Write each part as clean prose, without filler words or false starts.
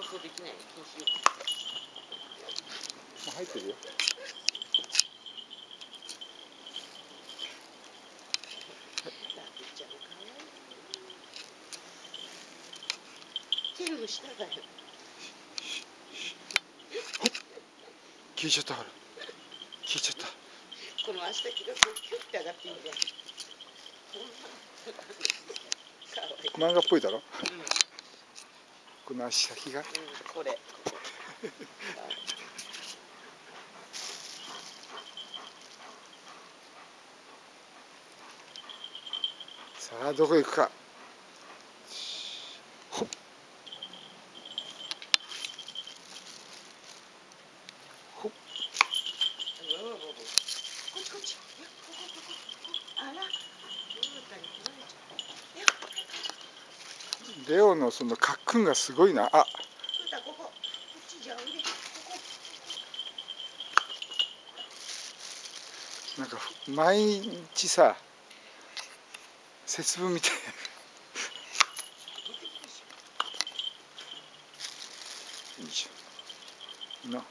放送できない。禁止。 入ってるよ。 全部下だよ。 消えちゃった、ほら。消えちゃった。 この足先がこうキュッて上がっていいじゃん。 漫画っぽいだろ。 うん、 この足先が。うん、 これ。 さあ、どこ行くか。ほっ。ほっ。 こっちこっち。あら。 レオのそのカックンがすごいな。あ。 ここ。こっちじゃ腕。ここ。 なんか毎日さ、節分みたいな。いいじゃん。な。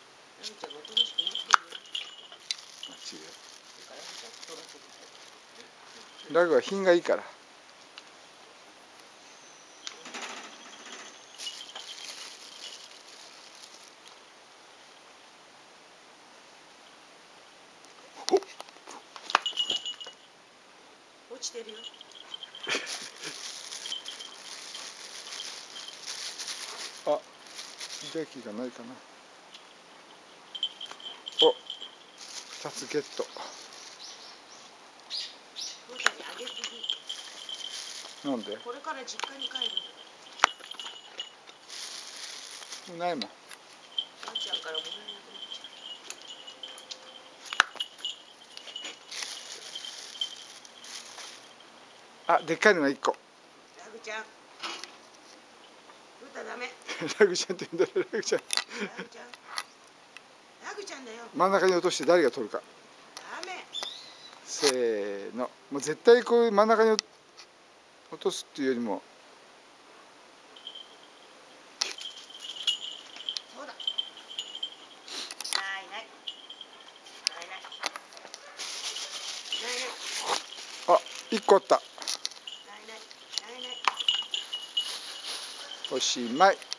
ラグは品がいいから。 落ちてるよ。 あ、電気がないかな。お、2つゲット。なんで？ これから実家に帰る。 もうないもん。 ばあちゃんからもらえなくなっちゃう。あ、でっかいのが1個。 ラグちゃん。ルタダメ。 ラグちゃんって言うんだよ、ラグちゃん。 ラグちゃん。ラグちゃんだよ。 真ん中に落として誰が取るか。 ダメ。 せーの。もう絶対こういう真ん中に落とすっていうよりも。 そうだ。ないない。ないない。ないない。 あ、1個あった。 ないない。ないない。 おしまい。